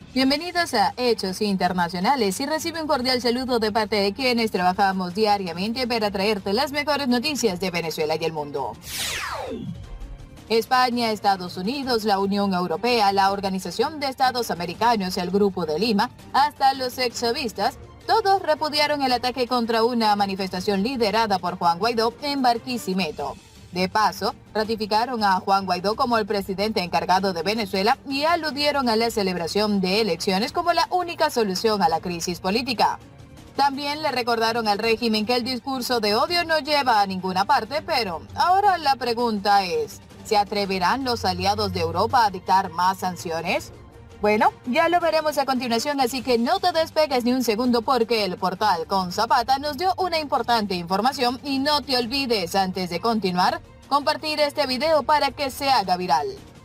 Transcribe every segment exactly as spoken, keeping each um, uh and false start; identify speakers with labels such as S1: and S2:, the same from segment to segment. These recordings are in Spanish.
S1: Bienvenidos a Hechos Internacionales y recibe un cordial saludo de parte de quienes trabajamos diariamente para traerte las mejores noticias de Venezuela y el mundo. España, Estados Unidos, la Unión Europea, la Organización de Estados Americanos, el Grupo de Lima, hasta los exchavistas, todos repudiaron el ataque contra una manifestación liderada por Juan Guaidó en Barquisimeto. De paso, ratificaron a Juan Guaidó como el presidente encargado de Venezuela y aludieron a la celebración de elecciones como la única solución a la crisis política. También le recordaron al régimen que el discurso de odio no lleva a ninguna parte, pero ahora la pregunta es, ¿se atreverán los aliados de Europa a dictar más sanciones? Bueno, ya lo veremos a continuación, así que no te despegues ni un segundo porque el portal Con Zapata nos dio una importante información y no te olvides, antes de continuar, compartir este video para que se haga viral.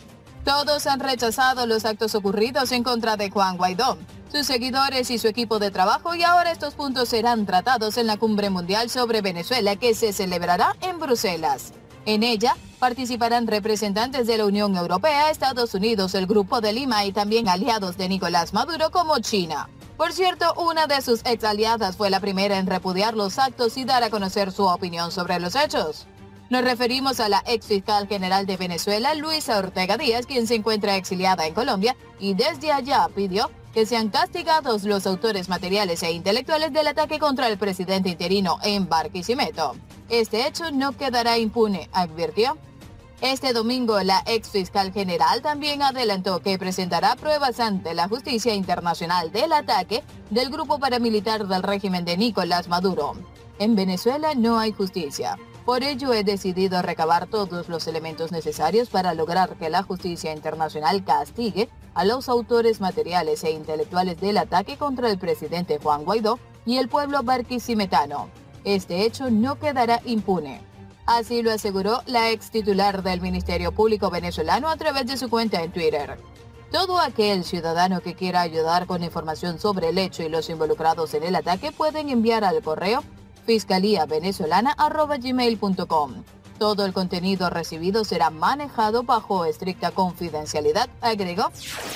S1: Todos han rechazado los actos ocurridos en contra de Juan Guaidó, sus seguidores y su equipo de trabajo, y ahora estos puntos serán tratados en la Cumbre Mundial sobre Venezuela que se celebrará en Bruselas. En ella participarán representantes de la Unión Europea, Estados Unidos, el Grupo de Lima y también aliados de Nicolás Maduro como China. Por cierto, una de sus ex aliadas fue la primera en repudiar los actos y dar a conocer su opinión sobre los hechos. Nos referimos a la ex fiscal general de Venezuela, Luisa Ortega Díaz, quien se encuentra exiliada en Colombia y desde allá pidió que sean castigados los autores materiales e intelectuales del ataque contra el presidente interino en Barquisimeto. Este hecho no quedará impune, advirtió. Este domingo, la ex fiscal general también adelantó que presentará pruebas ante la justicia internacional del ataque del grupo paramilitar del régimen de Nicolás Maduro. En Venezuela no hay justicia. Por ello he decidido recabar todos los elementos necesarios para lograr que la justicia internacional castigue a los autores materiales e intelectuales del ataque contra el presidente Juan Guaidó y el pueblo barquisimetano. Este hecho no quedará impune. Así lo aseguró la ex titular del Ministerio Público venezolano a través de su cuenta en Twitter. Todo aquel ciudadano que quiera ayudar con información sobre el hecho y los involucrados en el ataque pueden enviar al correo fiscalía venezolana arroba gmail punto com. Todo el contenido recibido será manejado bajo estricta confidencialidad, agregó.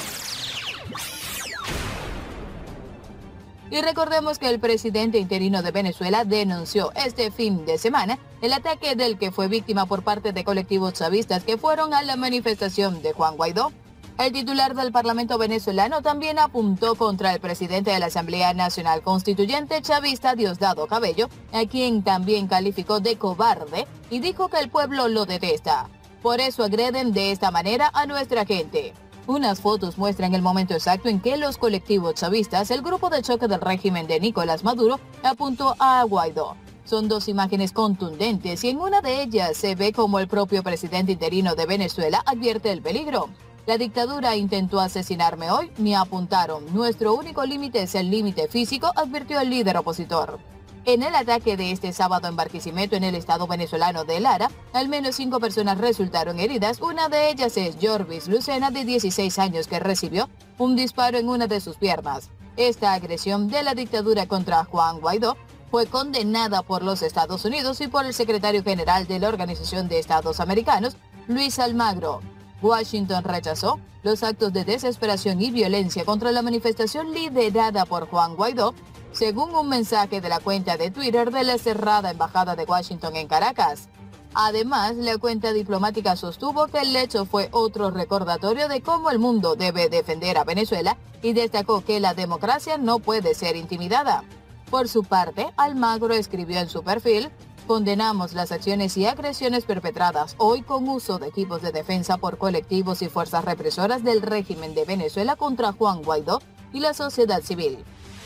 S1: Y recordemos que el presidente interino de Venezuela denunció este fin de semana el ataque del que fue víctima por parte de colectivos chavistas que fueron a la manifestación de Juan Guaidó. El titular del Parlamento venezolano también apuntó contra el presidente de la Asamblea Nacional Constituyente chavista, Diosdado Cabello, a quien también calificó de cobarde y dijo que el pueblo lo detesta. Por eso agreden de esta manera a nuestra gente. Unas fotos muestran el momento exacto en que los colectivos chavistas, el grupo de choque del régimen de Nicolás Maduro, apuntó a Guaidó. Son dos imágenes contundentes y en una de ellas se ve como el propio presidente interino de Venezuela advierte el peligro. La dictadura intentó asesinarme hoy, me apuntaron. Nuestro único límite es el límite físico, advirtió el líder opositor. En el ataque de este sábado en Barquisimeto, en el estado venezolano de Lara, al menos cinco personas resultaron heridas. Una de ellas es Jorvis Lucena, de dieciséis años, que recibió un disparo en una de sus piernas. Esta agresión de la dictadura contra Juan Guaidó fue condenada por los Estados Unidos y por el secretario general de la Organización de Estados Americanos, Luis Almagro. Washington rechazó los actos de desesperación y violencia contra la manifestación liderada por Juan Guaidó, según un mensaje de la cuenta de Twitter de la cerrada Embajada de Washington en Caracas. Además, la cuenta diplomática sostuvo que el hecho fue otro recordatorio de cómo el mundo debe defender a Venezuela y destacó que la democracia no puede ser intimidada. Por su parte, Almagro escribió en su perfil: condenamos las acciones y agresiones perpetradas hoy con uso de equipos de defensa por colectivos y fuerzas represoras del régimen de Venezuela contra Juan Guaidó y la sociedad civil.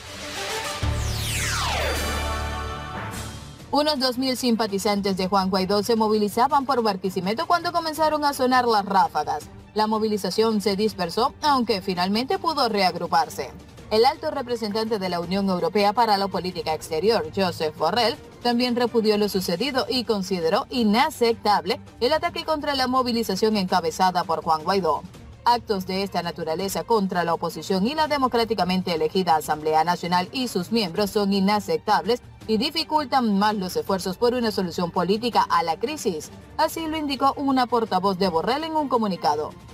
S1: Unos dos mil simpatizantes de Juan Guaidó se movilizaban por Barquisimeto cuando comenzaron a sonar las ráfagas. La movilización se dispersó, aunque finalmente pudo reagruparse. El alto representante de la Unión Europea para la Política Exterior, Josep Borrell, también repudió lo sucedido y consideró inaceptable el ataque contra la movilización encabezada por Juan Guaidó. Actos de esta naturaleza contra la oposición y la democráticamente elegida Asamblea Nacional y sus miembros son inaceptables y dificultan más los esfuerzos por una solución política a la crisis. Así lo indicó una portavoz de Borrell en un comunicado.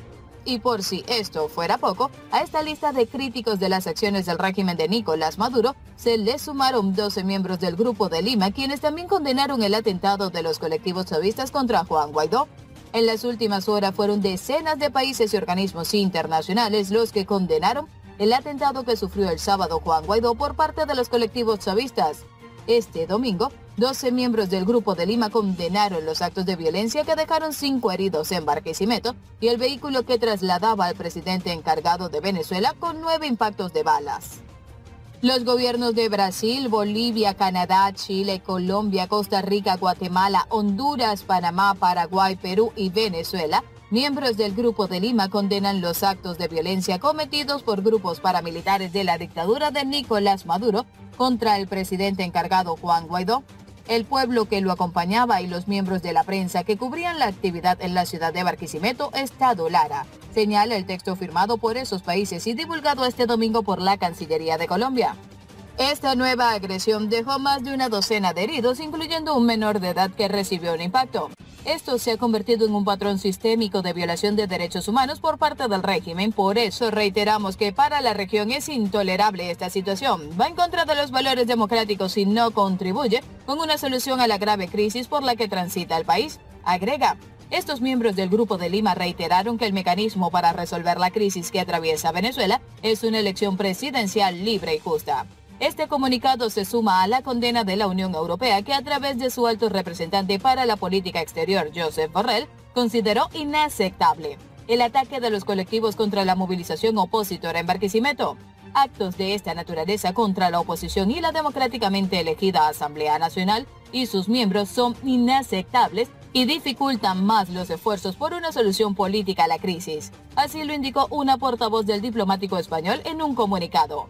S1: Y por si esto fuera poco, a esta lista de críticos de las acciones del régimen de Nicolás Maduro se le sumaron doce miembros del Grupo de Lima, quienes también condenaron el atentado de los colectivos chavistas contra Juan Guaidó. En las últimas horas fueron decenas de países y organismos internacionales los que condenaron el atentado que sufrió el sábado Juan Guaidó por parte de los colectivos chavistas. Este domingo, doce miembros del Grupo de Lima condenaron los actos de violencia que dejaron cinco heridos en Barquisimeto y el vehículo que trasladaba al presidente encargado de Venezuela con nueve impactos de balas. Los gobiernos de Brasil, Bolivia, Canadá, Chile, Colombia, Costa Rica, Guatemala, Honduras, Panamá, Paraguay, Perú y Venezuela, miembros del Grupo de Lima, condenan los actos de violencia cometidos por grupos paramilitares de la dictadura de Nicolás Maduro contra el presidente encargado Juan Guaidó. El pueblo que lo acompañaba y los miembros de la prensa que cubrían la actividad en la ciudad de Barquisimeto, Estado Lara, señala el texto firmado por esos países y divulgado este domingo por la Cancillería de Colombia. Esta nueva agresión dejó más de una docena de heridos, incluyendo un menor de edad que recibió un impacto. Esto se ha convertido en un patrón sistémico de violación de derechos humanos por parte del régimen. Por eso reiteramos que para la región es intolerable esta situación. Va en contra de los valores democráticos y no contribuye con una solución a la grave crisis por la que transita el país. Agrega, estos miembros del Grupo de Lima reiteraron que el mecanismo para resolver la crisis que atraviesa Venezuela es una elección presidencial libre y justa. Este comunicado se suma a la condena de la Unión Europea, que a través de su alto representante para la política exterior, Josep Borrell, consideró inaceptable el ataque de los colectivos contra la movilización opositora en Barquisimeto. Actos de esta naturaleza contra la oposición y la democráticamente elegida Asamblea Nacional y sus miembros son inaceptables y dificultan más los esfuerzos por una solución política a la crisis. Así lo indicó una portavoz del diplomático español en un comunicado.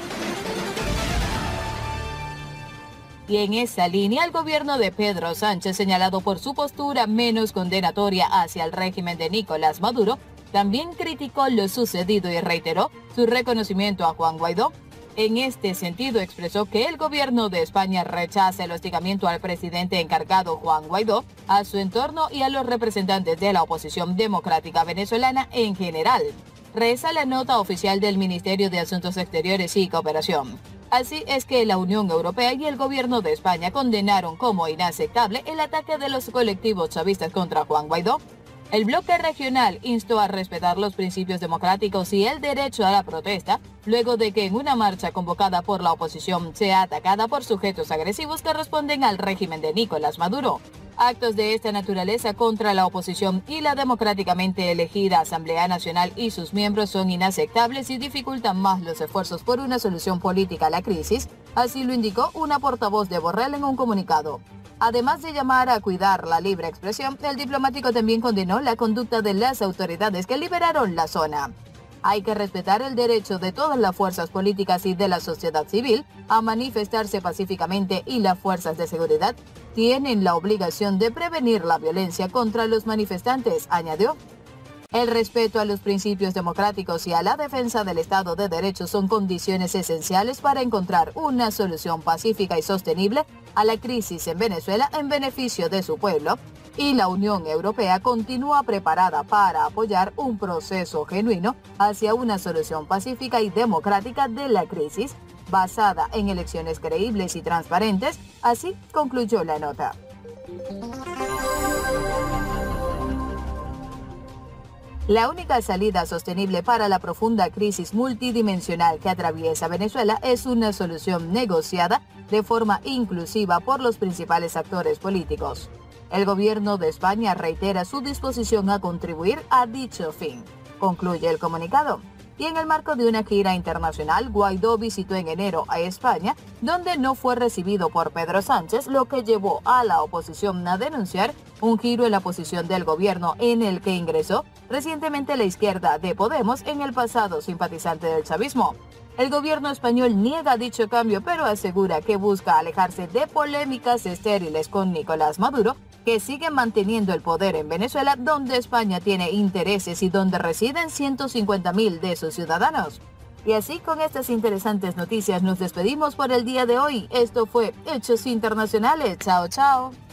S1: Y en esa línea, el gobierno de Pedro Sánchez, señalado por su postura menos condenatoria hacia el régimen de Nicolás Maduro, también criticó lo sucedido y reiteró su reconocimiento a Juan Guaidó. En este sentido, expresó que el gobierno de España rechaza el hostigamiento al presidente encargado Juan Guaidó, a su entorno y a los representantes de la oposición democrática venezolana en general. Reza la nota oficial del Ministerio de Asuntos Exteriores y Cooperación. Así es que la Unión Europea y el gobierno de España condenaron como inaceptable el ataque de los colectivos chavistas contra Juan Guaidó. El bloque regional instó a respetar los principios democráticos y el derecho a la protesta, luego de que en una marcha convocada por la oposición sea atacada por sujetos agresivos que responden al régimen de Nicolás Maduro. Actos de esta naturaleza contra la oposición y la democráticamente elegida Asamblea Nacional y sus miembros son inaceptables y dificultan más los esfuerzos por una solución política a la crisis, así lo indicó una portavoz de Borrell en un comunicado. Además de llamar a cuidar la libre expresión, el diplomático también condenó la conducta de las autoridades que liberaron la zona. Hay que respetar el derecho de todas las fuerzas políticas y de la sociedad civil a manifestarse pacíficamente y las fuerzas de seguridad tienen la obligación de prevenir la violencia contra los manifestantes, añadió. El respeto a los principios democráticos y a la defensa del Estado de Derecho son condiciones esenciales para encontrar una solución pacífica y sostenible a la crisis en Venezuela en beneficio de su pueblo, y la Unión Europea continúa preparada para apoyar un proceso genuino hacia una solución pacífica y democrática de la crisis, basada en elecciones creíbles y transparentes, así concluyó la nota. La única salida sostenible para la profunda crisis multidimensional que atraviesa Venezuela es una solución negociada de forma inclusiva por los principales actores políticos. El gobierno de España reitera su disposición a contribuir a dicho fin, concluye el comunicado. Y en el marco de una gira internacional, Guaidó visitó en enero a España, donde no fue recibido por Pedro Sánchez, lo que llevó a la oposición a denunciar un giro en la posición del gobierno en el que ingresó recientemente la izquierda de Podemos, en el pasado simpatizante del chavismo. El gobierno español niega dicho cambio, pero asegura que busca alejarse de polémicas estériles con Nicolás Maduro, que sigue manteniendo el poder en Venezuela, donde España tiene intereses y donde residen ciento cincuenta mil de sus ciudadanos. Y así, con estas interesantes noticias, nos despedimos por el día de hoy. Esto fue Hechos Internacionales. Chao, chao.